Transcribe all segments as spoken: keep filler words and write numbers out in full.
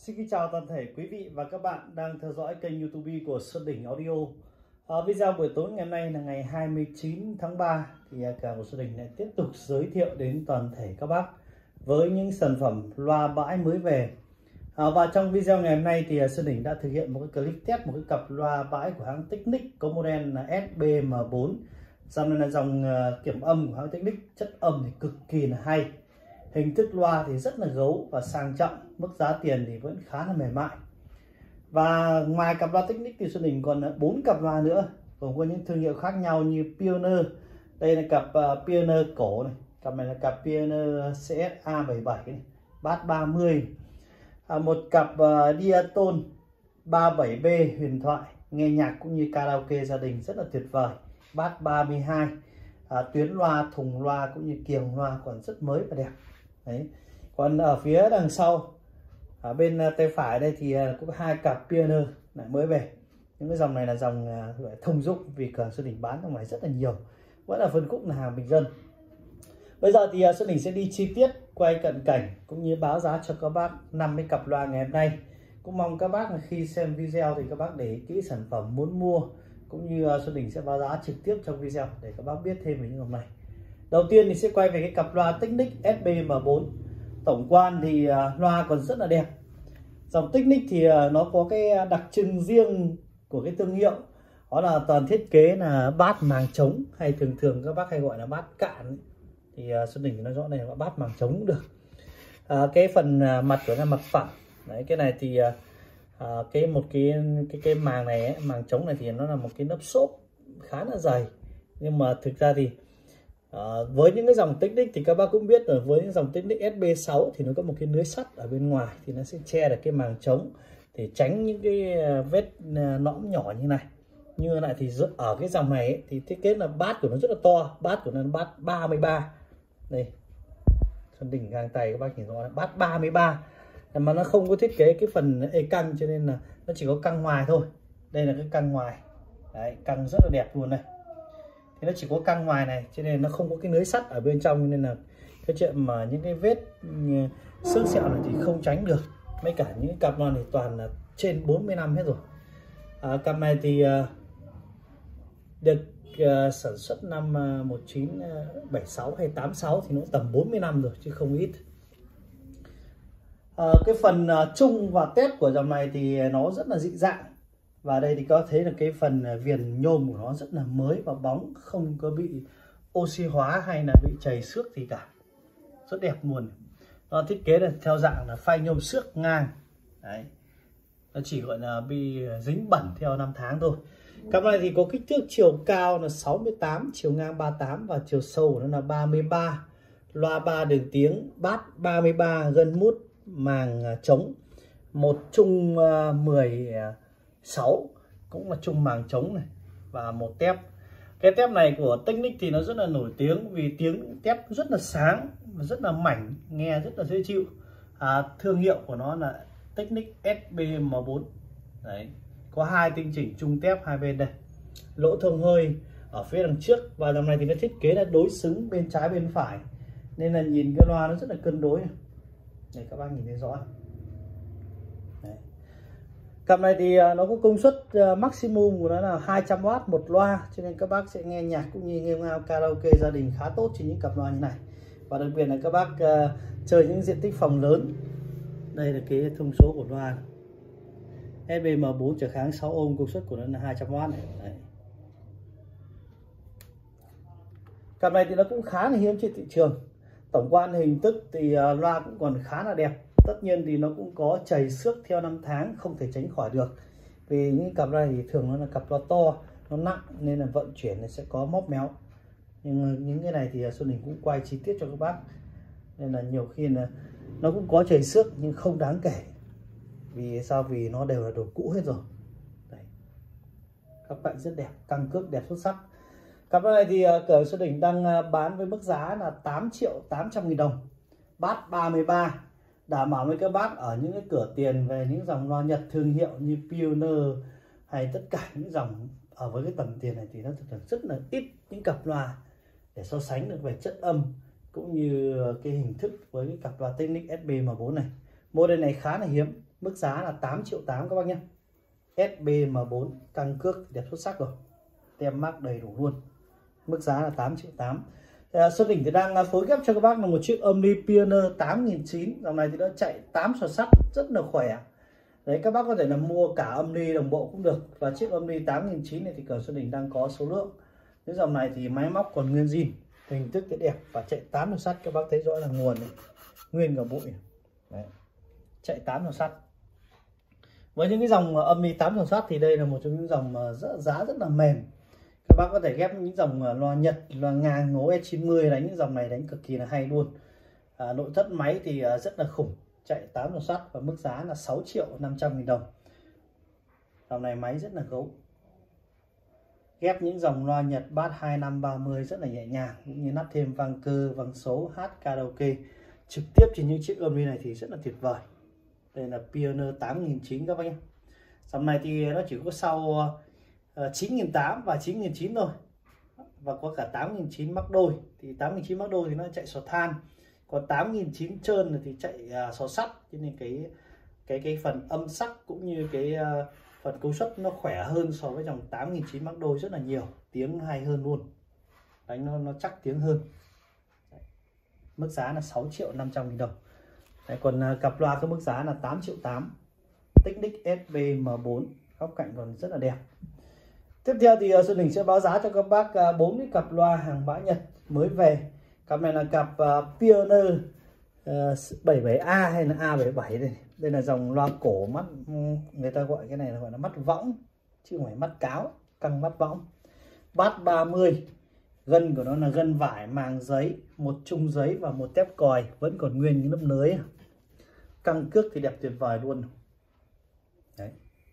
Xin kính chào toàn thể quý vị và các bạn đang theo dõi kênh YouTube của Sơn Đỉnh Audio. Ở video buổi tối ngày hôm nay là ngày hai mươi chín tháng ba thì cửa hàng của Sơn Đỉnh lại tiếp tục giới thiệu đến toàn thể các bác với những sản phẩm loa bãi mới về. À, và trong video ngày hôm nay thì Sơn Đỉnh đã thực hiện một cái clip test một cái cặp loa bãi của hãng Technics có model là S B M bốn. Dòng này là dòng kiểm âm của hãng Technics, chất âm thì cực kỳ là hay. Hình thức loa thì rất là gấu và sang trọng, mức giá tiền thì vẫn khá là mềm mại. Và ngoài cặp loa Technics thì Sơn Đỉnh còn bốn cặp loa nữa, gồm có những thương hiệu khác nhau như Pioneer. Đây là cặp uh, Pioneer cổ này, cặp này là cặp Pioneer C S A bảy mươi bảy này, bass ba mươi. À, một cặp uh, Diaton ba mươi bảy B huyền thoại, nghe nhạc cũng như karaoke gia đình rất là tuyệt vời, bass ba mươi hai. À, tuyến loa, thùng loa cũng như kiềng loa còn rất mới và đẹp. Đấy. Còn ở phía đằng sau, ở bên tay phải đây thì có hai cặp Pioneer lại mới về. Những cái dòng này là dòng thông dụng vì cửa hàng Sơn Đỉnh bán trong này rất là nhiều, vẫn là phân khúc là hàng bình dân. Bây giờ thì Sơn Đỉnh sẽ đi chi tiết, quay cận cảnh cũng như báo giá cho các bác năm cái cặp loa ngày hôm nay. Cũng mong các bác là khi xem video thì các bác để ý kỹ sản phẩm muốn mua, cũng như Sơn Đỉnh sẽ báo giá trực tiếp trong video để các bác biết thêm về những dòng này. Đầu tiên thì sẽ quay về cái cặp loa Technics S B M bốn. Tổng quan thì uh, loa còn rất là đẹp. Dòng Technics thì uh, nó có cái đặc trưng riêng của cái thương hiệu, đó là toàn thiết kế là bát màng trống, hay thường thường các bác hay gọi là bát cạn. Thì uh, Sơn Đỉnh nói rõ này là bát màng trống cũng được. Uh, cái phần uh, mặt của nó mặt phẳng. Đấy, cái này thì uh, uh, cái một cái cái cái màng này ấy, màng trống này thì nó là một cái lớp xốp khá là dày. Nhưng mà thực ra thì À, với những cái dòng Technics thì các bác cũng biết rồi, với những dòng Technics S B sáu thì nó có một cái lưới sắt ở bên ngoài thì nó sẽ che được cái màng trống để tránh những cái vết nõm nhỏ như này. Như này thì ở cái dòng này ấy, thì thiết kế là bát của nó rất là to, bát của nó là bát ba mươi ba. Đây, Sơn Đỉnh găng tay các bác nhìn rõ, bát ba mươi ba mà nó không có thiết kế cái phần ê căng, cho nên là nó chỉ có căng ngoài thôi. Đây là cái căng ngoài. Đấy, căng rất là đẹp luôn này. Nó chỉ có căng ngoài này cho nên nó không có cái lưới sắt ở bên trong, nên là cái chuyện mà những cái vết xước sẹo này thì không tránh được. Mấy cả những cái cặp loa này toàn là trên bốn mươi năm hết rồi. À, cặp này thì uh, được uh, sản xuất năm uh, một chín bảy sáu hay tám sáu thì nó tầm bốn mươi năm rồi chứ không ít. À, cái phần uh, chung và tép của dòng này thì nó rất là dị dạng. Và đây thì có thấy là cái phần viền nhôm của nó rất là mới và bóng, không có bị oxy hóa hay là bị chảy xước gì cả, rất đẹp luôn. Nó thiết kế là theo dạng là phai nhôm xước ngang. Đấy, nó chỉ gọi là bị dính bẩn theo năm tháng thôi. Cặp này thì có kích thước chiều cao là sáu mươi tám, chiều ngang ba mươi tám và chiều sâu của nó là ba mươi ba. Loa ba đường tiếng, bass ba mươi ba, gân mút, màng trống, một chung uh, mười sáu, cũng là chung màng trống này, và một tép. Cái tép này của Technics thì nó rất là nổi tiếng vì tiếng tép rất là sáng và rất là mảnh, nghe rất là dễ chịu. À, thương hiệu của nó là Technics S B M bốn. Đấy, có hai tinh chỉnh chung tép hai bên đây, lỗ thông hơi ở phía đằng trước, và dòng này thì nó thiết kế là đối xứng bên trái bên phải, nên là nhìn cái loa nó rất là cân đối. Để các bác nhìn thấy rõ. Đấy. Cặp này thì nó có công suất maximum của nó là hai trăm oát một loa, cho nên các bác sẽ nghe nhạc cũng như nghe ngao karaoke gia đình khá tốt trên những cặp loa như này. Và đặc biệt là các bác uh, chơi những diện tích phòng lớn. Đây là cái thông số của loa S B M bốn trở kháng sáu ohm, công suất của nó là hai trăm oát này. Đấy. Cặp này thì nó cũng khá là hiếm trên thị trường. Tổng quan hình thức thì uh, loa cũng còn khá là đẹp. Tất nhiên thì nó cũng có chảy xước theo năm tháng, không thể tránh khỏi được. Vì những cặp này thì thường nó là cặp loa to, nó nặng nên là vận chuyển này sẽ có móp méo. Nhưng những cái này thì Sơn Đỉnh cũng quay chi tiết cho các bác. Nên là nhiều khi là nó cũng có chảy xước nhưng không đáng kể. Vì sao? Vì nó đều là đồ cũ hết rồi. Đấy. Các bạn rất đẹp, căng cước đẹp xuất sắc. Cặp này thì cửa hàng Sơn Đỉnh đang bán với mức giá là tám triệu tám trăm nghìn đồng. Bass ba mươi ba. Đảm bảo với các bác ở những cái cửa tiền về những dòng loa Nhật thương hiệu như Pioneer hay tất cả những dòng ở với cái tầm tiền này thì nó thực là rất là ít những cặp loa để so sánh được về chất âm cũng như cái hình thức với cái cặp loa Technics S B M bốn này. Model này khá là hiếm, Mức giá là tám triệu tám các bác nhé. ét bê em bốn căng cước đẹp xuất sắc rồi, tem mác đầy đủ luôn. Mức giá là tám triệu tám. Sơn Đỉnh thì đang phối ghép cho các bác là một chiếc Omni Pioneer tám nghìn chín trăm. Dòng này thì nó chạy tám xoạt sắt rất là khỏe. Đấy, các bác có thể là mua cả Omni đồng bộ cũng được. Và chiếc Omni tám nghìn chín trăm này thì cửa Sơn Đỉnh đang có số lượng. Cái dòng này thì máy móc còn nguyên zin, hình thức thì đẹp và chạy tám xoạt sắt. Các bác thấy rõ là nguồn này, nguyên cả bụi. Đấy, chạy tám xoạt sắt. Với những cái dòng Omni tám xoạt sắt thì đây là một trong những dòng rất, giá rất là mềm. Các bác có thể ghép những dòng loa Nhật, loa ngang, ngố S chín mươi, đánh những dòng này đánh cực kỳ là hay luôn. À, nội thất máy thì rất là khủng, chạy tám xoạt sắt và mức giá là sáu triệu năm trăm nghìn đồng. Dòng này máy rất là gấu. Ghép những dòng loa Nhật bass hai năm ba mươi rất là nhẹ nhàng, cũng như nắp thêm vang cơ, vang số, hát karaoke trực tiếp trên những chiếc Omni này thì rất là tuyệt vời. Đây là Pioneer tám nghìn chín trăm các bác nhé. Dòng này thì nó chỉ có sau chín nghìn tám trăm và chín nghìn chín trăm thôi, và có cả tám nghìn chín trăm mắc đôi. Thì tám nghìn chín trăm mắc đôi thì nó chạy xoạt than, còn tám nghìn chín trăm trơn thì chạy xoạt sắt, cho nên cái cái cái phần âm sắc cũng như cái uh, phần công suất nó khỏe hơn so với dòng tám nghìn chín trăm mắc đôi rất là nhiều, tiếng hay hơn luôn, đánh nó nó chắc tiếng hơn. Đấy. Mức giá là sáu triệu năm trăm nghìn đồng. Đấy, còn uh, cặp loa có mức giá là tám triệu tám. Technics ét bê em bốn, góc cạnh còn rất là đẹp. Tiếp theo thì uh, Sơn Đỉnh sẽ báo giá cho các bác bốn uh, cái cặp loa hàng bãi Nhật mới về. Cặp này là cặp uh, Pioneer uh, bảy mươi bảy A hay là A bảy mươi bảy đây. Đây là dòng loa cổ mắt, người ta gọi cái này là gọi là mắt võng chứ không phải mắt cáo, căng mắt võng. Bass ba mươi, gân của nó là gân vải màng giấy, một chung giấy và một tép còi, vẫn còn nguyên những lớp nới. Căng cước thì đẹp tuyệt vời luôn. Đấy.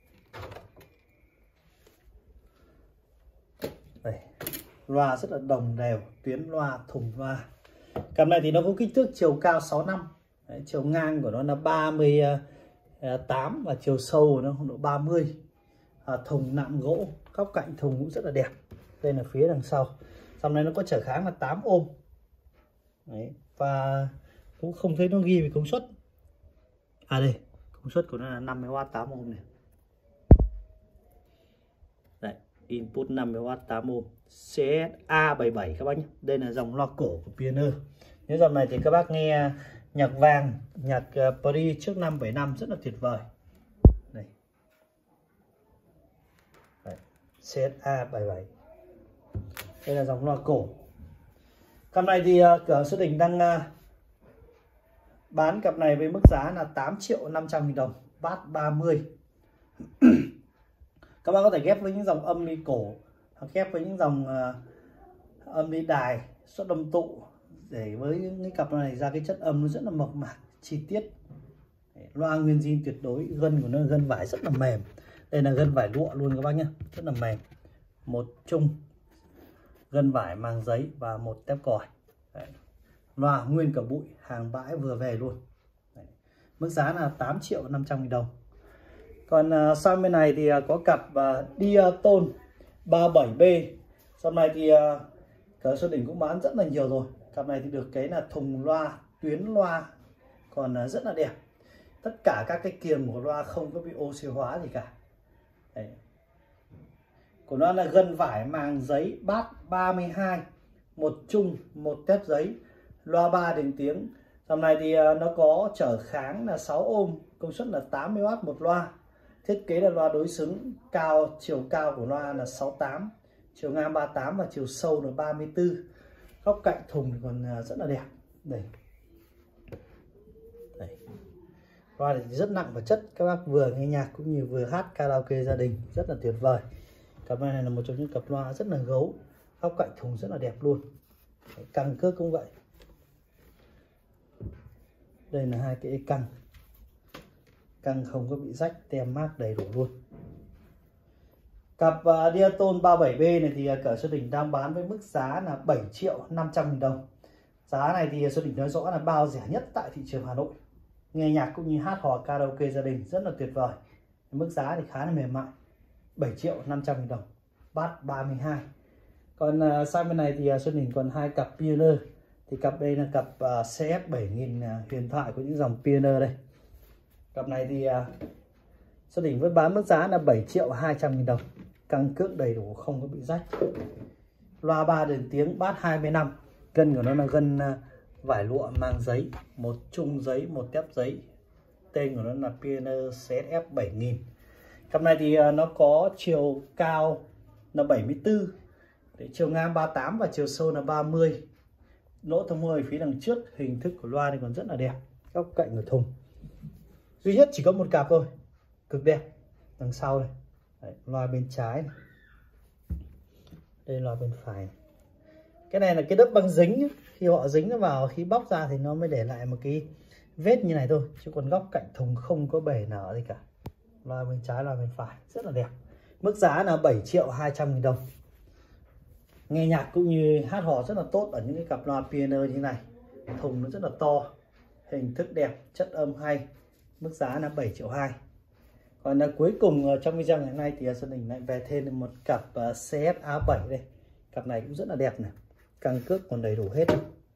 Đây. Loa rất là đồng đều, tuyến loa, thùng loa. Cặp này thì nó có kích thước chiều cao sáu năm. Đấy, chiều ngang của nó là ba mươi tám và chiều sâu của nó khoảng độ ba mươi. À, thùng nạm gỗ, góc cạnh thùng cũng rất là đẹp. Đây là phía đằng sau. Dòng này nó có trở kháng là tám ôm. Đấy, và cũng không thấy nó ghi về công suất. À đây, công suất của nó là năm mươi oát tám ôm này. Đấy, input năm mươi oát tám ôm. xê ét A bảy mươi bảy các bác nhé. Đây là dòng loa cổ của Pioneer. Nếu dòng này thì các bác nghe nhạc vàng, nhạc uh, Paris trước năm bảy năm rất là tuyệt vời. Đây. Đấy. xê ét A bảy mươi bảy. Đây là dòng loa cổ. Cặp này thì uh, cửa Sơn Đỉnh đang uh, bán cặp này với mức giá là tám triệu năm trăm nghìn đồng, bass ba mươi. Các bác có thể ghép với những dòng âm ly cổ, hoặc ghép với những dòng uh, âm ly đài, suất âm tụ, để với những cái cặp này ra cái chất âm nó rất là mộc mạc, chi tiết. Loa nguyên zin tuyệt đối, gân của nó là gân vải rất là mềm. Đây là gân vải lụa luôn các bác nhé, rất là mềm. Một chung gân vải màng giấy và một tép còi. Đấy. Loa nguyên cả bụi, hàng bãi vừa về luôn. Đấy. Mức giá là tám triệu năm trăm nghìn đồng. Còn uh, sang bên này thì uh, có cặp uh, Diaton ba mươi bảy B. Sau này thì uh, cửa Sơn Đỉnh cũng bán rất là nhiều rồi. Cặp này thì được cái là thùng loa, tuyến loa còn uh, rất là đẹp. Tất cả các cái kiềm của loa không có bị oxy hóa gì cả. Đấy. Của nó là gân vải màng giấy, bass ba mươi hai, một chung, một tép giấy, loa ba đền tiếng. Dòng này thì uh, nó có trở kháng là sáu ôm, công suất là tám mươi oát một loa. Thiết kế là loa đối xứng, cao chiều cao của loa là sáu mươi tám, chiều ngang ba mươi tám và chiều sâu là ba mươi tư. Góc cạnh thùng thì còn uh, rất là đẹp. Đây. Đây. Loa này thì rất nặng và chất, các bác vừa nghe nhạc cũng như vừa hát karaoke gia đình rất là tuyệt vời. Cặp này là một trong những cặp loa rất là gấu, góc cạnh thùng rất là đẹp luôn. Căng cước cũng vậy. Đây là hai cái căng, căng không có bị rách, tem mác đầy đủ luôn. Cặp uh, Diaton ba mươi bảy B này thì uh, cửa Sơn Đỉnh đang bán với mức giá là bảy triệu năm trăm nghìn đồng. Giá này thì Sơn Đỉnh nói rõ là bao rẻ nhất tại thị trường Hà Nội. Nghe nhạc cũng như hát hò karaoke gia đình rất là tuyệt vời. Mức giá thì khá là mềm mại, bảy triệu năm trăm nghìn đồng, bass ba mươi hai. Còn uh, sang bên này thì uh, Sơn Đỉnh còn hai cặp Pioneer. Thì cặp đây là cặp uh, xê ép bảy nghìn uh, huyền thoại của những dòng Pioneer đây. Cặp này thì uh, Sơn Đỉnh vẫn bán mức giá là bảy triệu hai trăm nghìn đồng. Căng cước đầy đủ, không có bị rách. Loa ba đường tiếng, bass hai mươi lăm. Gân của nó là gân uh, vải lụa mang giấy, một chung giấy, một tép giấy. Tên của nó là Pioneer xê ét ép bảy nghìn. Cặp này thì uh, nó có chiều cao là bảy mươi tư, để chiều ngang ba mươi tám và chiều sâu là ba mươi. Lỗ thông hơi phía đằng trước, hình thức của loa thì còn rất là đẹp. Góc cạnh của thùng duy nhất chỉ có một cặp thôi, cực đẹp. Đằng sau này, đấy, loa bên trái này. Đây loa bên phải này. Cái này là cái lớp băng dính, khi họ dính nó vào, khi bóc ra thì nó mới để lại một cái vết như này thôi, chứ còn góc cạnh thùng không có bể nở gì cả. Loa bên trái, loa bên phải rất là đẹp. Mức giá là bảy triệu hai trăm nghìn đồng. Nghe nhạc cũng như hát hò rất là tốt ở những cái cặp loa Pioneer như thế này. Thùng nó rất là to, hình thức đẹp, chất âm hay. Mức giá là bảy triệu hai. Còn là cuối cùng trong video ngày hôm nay thì Sơn Đỉnh lại về thêm một cặp xê ét a bảy đây. Cặp này cũng rất là đẹp này, căng cước còn đầy đủ hết.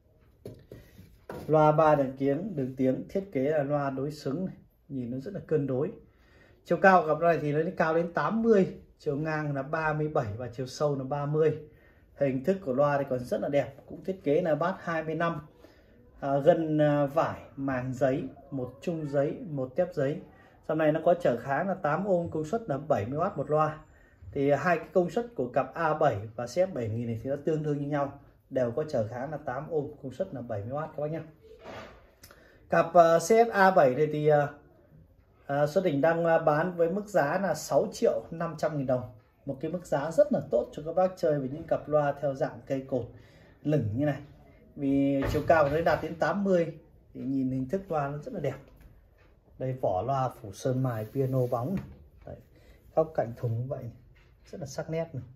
Loa ba đường tiếng, đường tiếng thiết kế là loa đối xứng này, nhìn nó rất là cân đối. Chiều cao cặp này thì nó cao đến tám mươi, chiều ngang là ba mươi bảy và chiều sâu là ba mươi. Hình thức của loa thì còn rất là đẹp, cũng thiết kế là bass hai mươi lăm. À, gân à, vải màng giấy, một chung giấy, một tép giấy. Sau này nó có trở kháng là tám ôm, công suất là bảy mươi oát một loa. Thì hai cái công suất của cặp a bảy và xê ép bảy nghìn này thì nó tương đương như nhau, đều có trở kháng là tám ôm, công suất là bảy mươi oát các bác nhé. Cặp uh, xê ép a bảy này thì uh, uh, Sơn Đỉnh đang uh, bán với mức giá là sáu triệu năm trăm nghìn đồng. Một cái mức giá rất là tốt cho các bác chơi với những cặp loa theo dạng cây cột lửng như này. Vì chiều cao của nó đạt đến tám mươi thì nhìn hình thức loa nó rất là đẹp. Đây vỏ loa phủ sơn mài piano bóng này. Đấy, góc cạnh thùng như vậy rất là sắc nét này.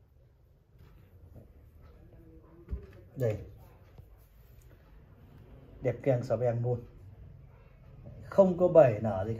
Đây, đẹp keng xà beng luôn, không có bể nở gì cả.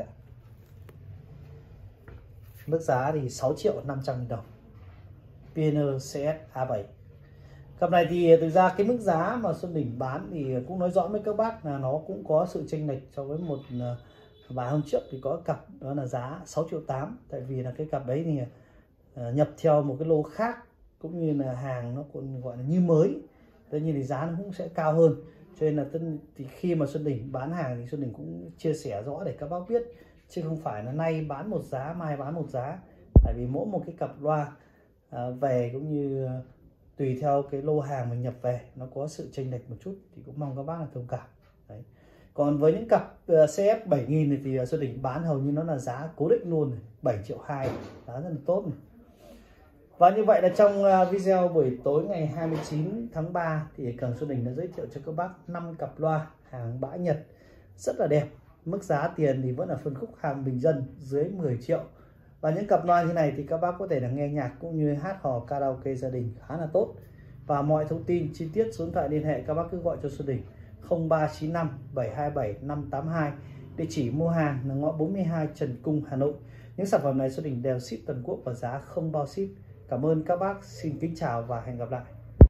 Mức giá thì sáu triệu năm trăm nghìn đồng. Pioneer xê ét a bảy. Cặp này thì thực ra cái mức giá mà Sơn Đỉnh bán thì cũng nói rõ với các bác là nó cũng có sự chênh lệch so với một vài hôm trước. Thì có cặp đó là giá sáu triệu tám. Tại vì là cái cặp đấy thì nhập theo một cái lô khác, cũng như là hàng nó còn gọi là như mới, tất nhiên thì giá nó cũng sẽ cao hơn. Cho nên là tân, thì khi mà Sơn Đỉnh bán hàng thì Sơn Đỉnh cũng chia sẻ rõ để các bác biết, chứ không phải là nay bán một giá mai bán một giá. Tại vì mỗi một cái cặp loa à, về cũng như tùy theo cái lô hàng mình nhập về nó có sự chênh lệch một chút, thì cũng mong các bác là thông cảm. Đấy. Còn với những cặp uh, xê ép bảy nghìn này thì uh, Sơn Đỉnh bán hầu như nó là giá cố định luôn này, bảy triệu hai, giá rất là tốt này. Và như vậy là trong uh, video buổi tối ngày hai mươi chín tháng ba thì Cường Sơn Đỉnh đã giới thiệu cho các bác năm cặp loa hàng bãi Nhật rất là đẹp. Mức giá tiền thì vẫn là phân khúc hàng bình dân dưới mười triệu. Và những cặp loa như này thì các bác có thể là nghe nhạc cũng như hát hò karaoke gia đình khá là tốt. Và mọi thông tin chi tiết, số điện thoại liên hệ các bác cứ gọi cho Sơn Đỉnh không ba chín năm bảy hai bảy năm tám hai. Địa chỉ mua hàng là ngõ bốn mươi hai Trần Cung, Hà Nội. Những sản phẩm này Sơn Đỉnh đều ship toàn quốc và giá không bao ship. Cảm ơn các bác, xin kính chào và hẹn gặp lại.